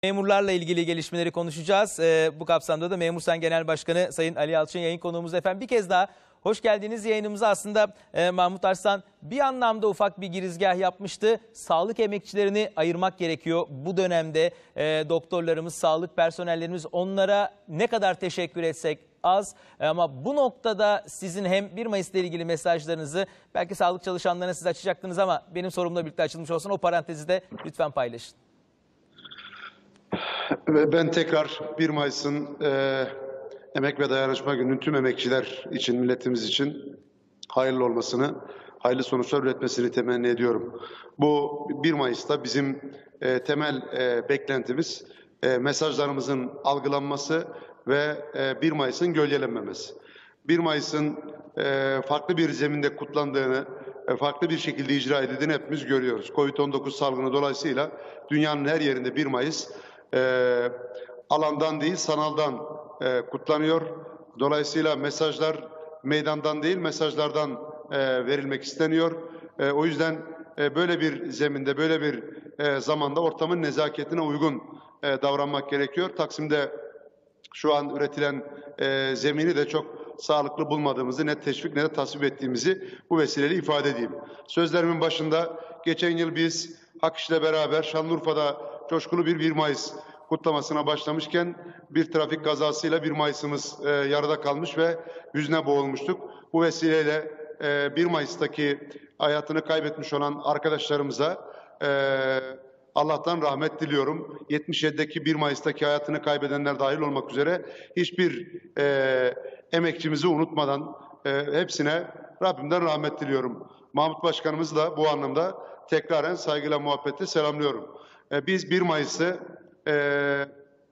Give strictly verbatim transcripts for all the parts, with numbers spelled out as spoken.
Memurlarla ilgili gelişmeleri konuşacağız. Ee, bu kapsamda da Memursen Genel Başkanı Sayın Ali Yalçın yayın konuğumuz efendim. Bir kez daha hoş geldiniz yayınımıza. Aslında e, Mahmut Arslan bir anlamda ufak bir girizgah yapmıştı. Sağlık emekçilerini ayırmak gerekiyor. Bu dönemde e, doktorlarımız, sağlık personellerimiz, onlara ne kadar teşekkür etsek az. Ama bu noktada sizin hem bir Mayıs ile ilgili mesajlarınızı belki sağlık çalışanlarına siz açacaktınız ama benim sorumla birlikte açılmış olsun. O parantezi de lütfen paylaşın. Ben tekrar bir Mayıs'ın e, Emek ve Dayanışma Günü'nün tüm emekçiler için, milletimiz için hayırlı olmasını, hayırlı sonuçlar üretmesini temenni ediyorum. Bu bir Mayıs'ta bizim e, temel e, beklentimiz e, mesajlarımızın algılanması ve e, bir Mayıs'ın gölgelenmemesi. bir Mayıs'ın e, farklı bir zeminde kutlandığını, e, farklı bir şekilde icra edildiğini hepimiz görüyoruz. Covid on dokuz salgını dolayısıyla dünyanın her yerinde bir Mayıs e, alandan değil sanaldan e, kutlanıyor. Dolayısıyla mesajlar meydandan değil mesajlardan e, verilmek isteniyor. E, o yüzden e, böyle bir zeminde, böyle bir e, zamanda ortamın nezaketine uygun e, davranmak gerekiyor. Taksim'de şu an üretilen e, zemini de çok sağlıklı bulmadığımızı ne teşvik ne de tasvip ettiğimizi bu vesileyle ifade edeyim. Sözlerimin başında geçen yıl biz Hak İş'le beraber Şanlıurfa'da coşkulu bir bir Mayıs kutlamasına başlamışken bir trafik kazasıyla bir Mayıs'ımız e, yarıda kalmış ve hüzne boğulmuştuk. Bu vesileyle e, bir Mayıs'taki hayatını kaybetmiş olan arkadaşlarımıza e, Allah'tan rahmet diliyorum. yetmiş yedideki bir Mayıs'taki hayatını kaybedenler dahil olmak üzere hiçbir e, emekçimizi unutmadan e, hepsine Rabbimden rahmet diliyorum. Mahmut Başkanımızı da bu anlamda tekraren saygıyla muhabbetle selamlıyorum. E, biz bir Mayıs'ı e,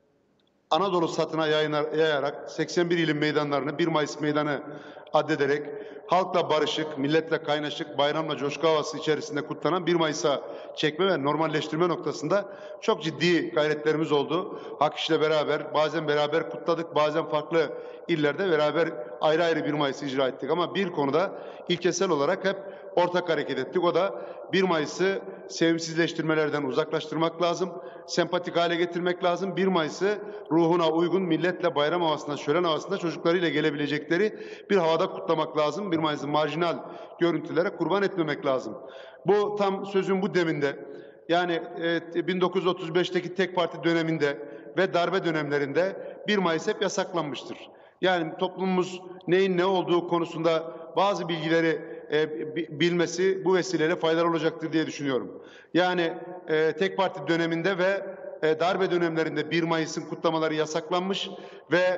Anadolu satına yayınar, yayarak seksen bir ilin meydanlarını bir Mayıs meydanı addederek halkla barışık, milletle kaynaşık, bayramla coşku havası içerisinde kutlanan bir Mayıs'a çekme ve normalleştirme noktasında çok ciddi gayretlerimiz oldu. Hak İş'le beraber bazen beraber kutladık, bazen farklı illerde beraber ayrı ayrı bir Mayıs'ı icra ettik. Ama bir konuda ilkesel olarak hep ortak hareket ettik. O da bir Mayıs'ı sevimsizleştirmelerden uzaklaştırmak lazım, sempatik hale getirmek lazım. bir Mayıs'ı ruhuna uygun, milletle bayram havasında, şölen havasında çocuklarıyla gelebilecekleri bir havada kutlamak lazım. bir Mayıs'ı marjinal görüntülere kurban etmemek lazım. Bu tam sözün bu deminde, yani e, bin dokuz yüz otuz beşteki tek parti döneminde ve darbe dönemlerinde bir Mayıs hep yasaklanmıştır. Yani toplumumuz neyin ne olduğu konusunda bazı bilgileri e, bilmesi bu vesileyle faydalı olacaktır diye düşünüyorum. Yani e, tek parti döneminde ve e, darbe dönemlerinde bir Mayıs'ın kutlamaları yasaklanmış ve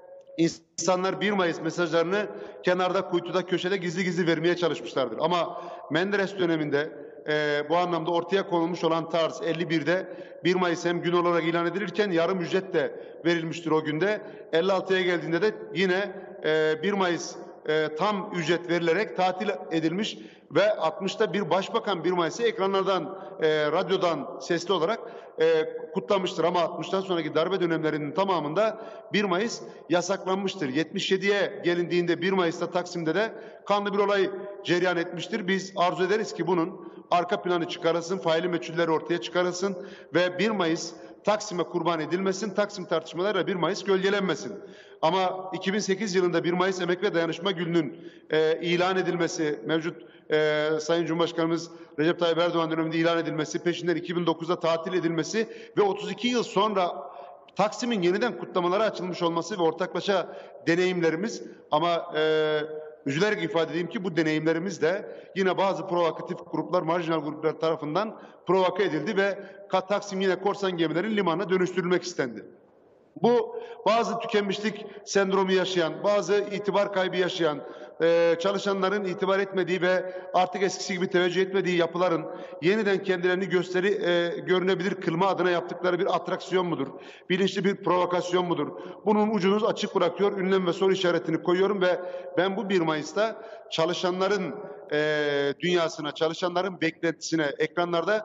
İnsanlar bir Mayıs mesajlarını kenarda, kuytuda, köşede gizli gizli vermeye çalışmışlardır. Ama Menderes döneminde e, bu anlamda ortaya konulmuş olan tarz elli birde bir Mayıs hem gün olarak ilan edilirken yarım ücret de verilmiştir o günde. elli altıya geldiğinde de yine e, bir Mayıs e, tam ücret verilerek tatil edilmiş ve altmışta bir başbakan bir Mayıs'ı ekranlardan, e, radyodan sesli olarak e, kutlamıştır. Ama altmıştan sonraki darbe dönemlerinin tamamında bir Mayıs yasaklanmıştır. yetmiş yediye gelindiğinde bir Mayıs'ta Taksim'de de kanlı bir olay cereyan etmiştir. Biz arzu ederiz ki bunun arka planı çıkarılsın, faili meçhulleri ortaya çıkarılsın ve bir Mayıs Taksim'e kurban edilmesin, Taksim tartışmalarıyla bir Mayıs gölgelenmesin. Ama iki bin sekiz yılında bir Mayıs Emek ve Dayanışma Günü'nün e, ilan edilmesi, mevcut e, Sayın Cumhurbaşkanımız Recep Tayyip Erdoğan döneminde ilan edilmesi, peşinden iki bin dokuzda tatil edilmesi ve otuz iki yıl sonra Taksim'in yeniden kutlamalara açılmış olması ve ortaklaşa deneyimlerimiz ama e, üzülerek ifade edeyim ki bu deneyimlerimiz de yine bazı provokatif gruplar, marjinal gruplar tarafından provoke edildi ve Taksim yine korsan gemilerin limanına dönüştürülmek istendi. Bu bazı tükenmişlik sendromu yaşayan, bazı itibar kaybı yaşayan, e, çalışanların itibar etmediği ve artık eskisi gibi teveccüh etmediği yapıların yeniden kendilerini gösteri e, görünebilir kılma adına yaptıkları bir atraksiyon mudur? Bilinçli bir provokasyon mudur? Bunun ucunu açık bırakıyor, ünlem ve soru işaretini koyuyorum ve ben bu bir Mayıs'ta çalışanların e, dünyasına, çalışanların beklentisine ekranlarda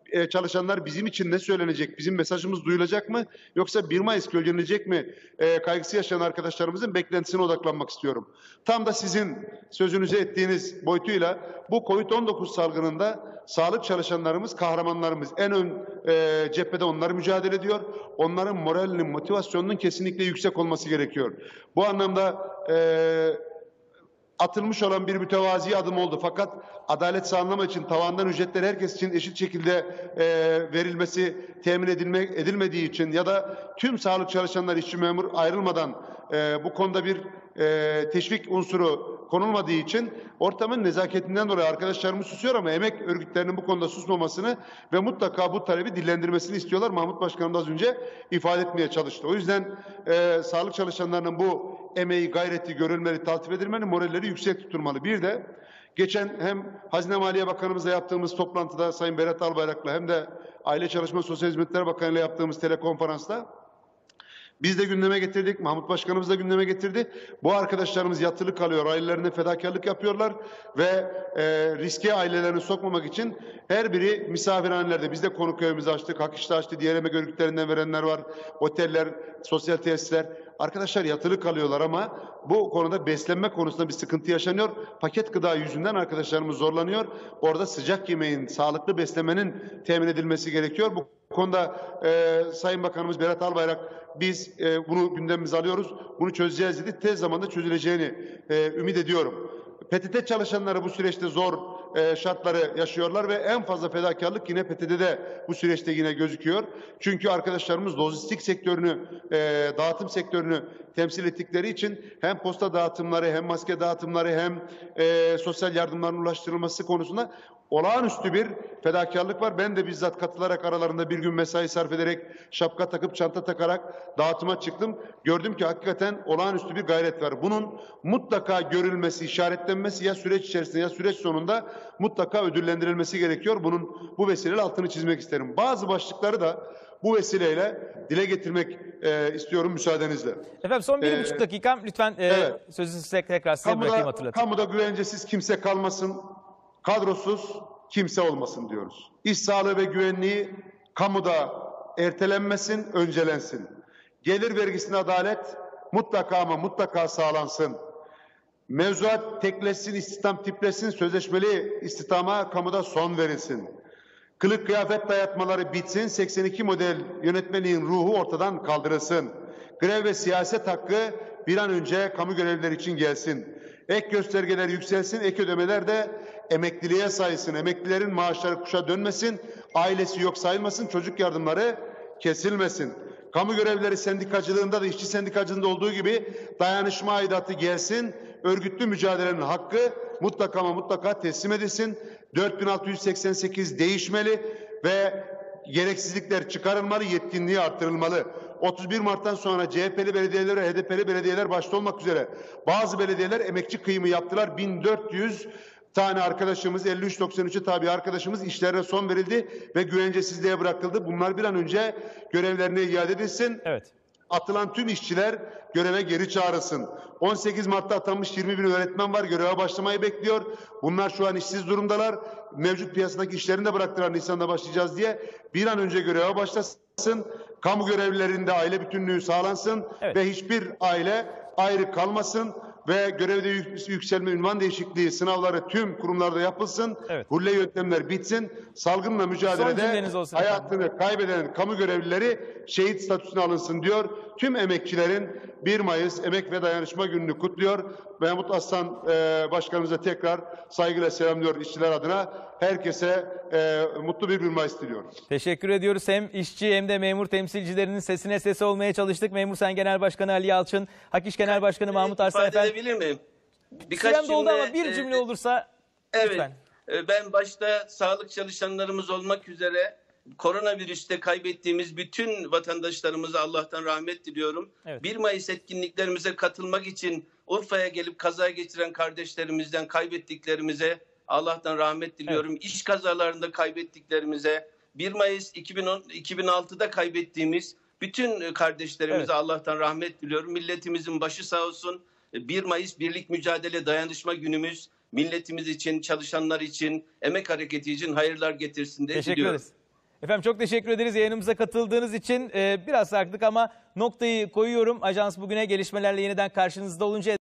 e, çalışanlar bizim için ne söylenecek, bizim mesajımız duyulacak mı yoksa bir Mayıs gölgelenecek mi e, kaygısı yaşayan arkadaşlarımızın beklentisine odaklanmak istiyorum. Tam da sizin sözünüzü ettiğiniz boyutuyla bu kovid on dokuz salgınında sağlık çalışanlarımız kahramanlarımız. En ön e, cephede onlar mücadele ediyor. Onların moralinin, motivasyonunun kesinlikle yüksek olması gerekiyor. Bu anlamda e, atılmış olan bir mütevazi adım oldu. Fakat adalet sağlamak için tavandan ücretler herkes için eşit şekilde e, verilmesi temin edilme, edilmediği için ya da tüm sağlık çalışanları işçi memur ayrılmadan e, bu konuda bir e, teşvik unsuru konulmadığı için ortamın nezaketinden dolayı arkadaşlarımız susuyor ama emek örgütlerinin bu konuda susmamasını ve mutlaka bu talebi dillendirmesini istiyorlar. Mahmut Başkanım da az önce ifade etmeye çalıştı. O yüzden e, sağlık çalışanlarının bu emeği, gayreti görülmeli, taltif edilmeli, moralleri yüksek tutulmalı. Bir de geçen hem Hazine Maliye Bakanımızla yaptığımız toplantıda Sayın Berat Albayrak'la hem de Aile Çalışma Sosyal Hizmetler Bakanı'yla yaptığımız telekonferansta biz de gündeme getirdik, Mahmut Başkanımız da gündeme getirdi. Bu arkadaşlarımız yatılı kalıyor, ailelerine fedakarlık yapıyorlar ve e, riske ailelerini sokmamak için her biri misafirhanelerde, biz de konuk evimizi açtık, Hak İş'te açtı, diğer emek örgütlerinden verenler var, oteller, sosyal tesisler. Arkadaşlar yatılı kalıyorlar ama bu konuda beslenme konusunda bir sıkıntı yaşanıyor. Paket gıda yüzünden arkadaşlarımız zorlanıyor. Orada sıcak yemeğin, sağlıklı beslemenin temin edilmesi gerekiyor. Bu konuda e, Sayın Bakanımız Berat Albayrak biz e, bunu gündemimize alıyoruz. Bunu çözeceğiz dedi. Tez zamanda çözüleceğini e, ümit ediyorum. P T T çalışanları bu süreçte zor e, şartları yaşıyorlar ve en fazla fedakarlık yine P T T'de bu süreçte yine gözüküyor. Çünkü arkadaşlarımız lojistik sektörünü, e, dağıtım sektörünü temsil ettikleri için hem posta dağıtımları hem maske dağıtımları hem e, sosyal yardımların ulaştırılması konusunda olağanüstü bir fedakarlık var. Ben de bizzat katılarak aralarında bir gün mesai sarf ederek şapka takıp çanta takarak dağıtıma çıktım. Gördüm ki hakikaten olağanüstü bir gayret var. Bunun mutlaka görülmesi, işaretlenmesi ya süreç içerisinde ya süreç sonunda mutlaka ödüllendirilmesi gerekiyor. Bunun bu vesileyle altını çizmek isterim. Bazı başlıkları da bu vesileyle dile getirmek e, istiyorum müsaadenizle. Efendim son bir Ee, buçuk dakikam lütfen e, evet. sözü size tekrar size bırakayım Kamuda, hatırlatın. kamuda güvencesiz kimse kalmasın, kadrosuz kimse olmasın diyoruz. İş sağlığı ve güvenliği kamuda ertelenmesin, öncelensin. Gelir vergisine adalet mutlaka ama mutlaka sağlansın. Mevzuat tekleşsin, istihdam tipleşsin, sözleşmeli istihdama kamuda son verilsin. Kılık kıyafet dayatmaları bitsin, seksen iki model yönetmeliğin ruhu ortadan kaldırılsın. Grev ve siyaset hakkı bir an önce kamu görevlileri için gelsin. Ek göstergeler yükselsin, ek ödemeler de emekliliğe sayılsın. Emeklilerin maaşları kuşa dönmesin, ailesi yok sayılmasın, çocuk yardımları kesilmesin. Kamu görevlileri sendikacılığında da işçi sendikacılığında olduğu gibi dayanışma aidatı gelsin. Örgütlü mücadelenin hakkı mutlaka ama mutlaka teslim edilsin. dört bin altı yüz seksen sekiz değişmeli ve gereksizlikler çıkarılmalı, yetkinliği artırılmalı. otuz bir Mart'tan sonra C H P'li belediyeler ve H D P'li belediyeler başta olmak üzere bazı belediyeler emekçi kıyımı yaptılar. bin dört yüz tane arkadaşımız, elli üç doksan üçe tabi arkadaşımız işlerine son verildi ve güvencesizliğe bırakıldı. Bunlar bir an önce görevlerine iade edilsin. Evet. Atılan tüm işçiler göreve geri çağrılsın. on sekiz Mart'ta atanmış yirmi bin öğretmen var. Göreve başlamayı bekliyor. Bunlar şu an işsiz durumdalar. Mevcut piyasadaki işlerini de bıraktılar Nisan'da başlayacağız diye. Bir an önce göreve başlasın. Kamu görevlilerinde aile bütünlüğü sağlansın. Evet. Ve hiçbir aile ayrı kalmasın. Ve görevde yükselme ünvan değişikliği sınavları tüm kurumlarda yapılsın. Evet. Hulle yöntemler bitsin. Salgınla mücadelede hayatını kaybeden kamu görevlileri şehit statüsüne alınsın diyor. Tüm emekçilerin bir Mayıs Emek ve Dayanışma Günü'nü kutluyor. Mahmut Aslan e, Başkanımıza tekrar saygıyla selamlıyor işçiler adına. Herkese e, mutlu bir bir Mayıs diliyorum. Teşekkür ediyoruz. Hem işçi hem de memur temsilcilerinin sesine sesi olmaya çalıştık. Memur Sen Genel Başkanı Ali Yalçın, Hak İş Genel Başkanı Mahmut Arslan efendim. Edebilir miyim? Birkaç Sürem doldu cümle, ama bir cümle e, olursa evet, lütfen. E, ben başta sağlık çalışanlarımız olmak üzere koronavirüste kaybettiğimiz bütün vatandaşlarımıza Allah'tan rahmet diliyorum. Evet. bir Mayıs etkinliklerimize katılmak için Urfa'ya gelip kaza geçiren kardeşlerimizden kaybettiklerimize Allah'tan rahmet diliyorum. Evet. İş kazalarında kaybettiklerimize, bir Mayıs iki bin on, iki bin altıda kaybettiğimiz bütün kardeşlerimize evet. Allah'tan rahmet diliyorum. Milletimizin başı sağ olsun. bir Mayıs Birlik Mücadele Dayanışma Günümüz milletimiz için, çalışanlar için, emek hareketi için hayırlar getirsin diye Teşekkür diliyorum. ederiz. Efendim çok teşekkür ederiz yayınımıza katıldığınız için. Ee, biraz sarktık ama noktayı koyuyorum. Ajans bugüne gelişmelerle yeniden karşınızda olunca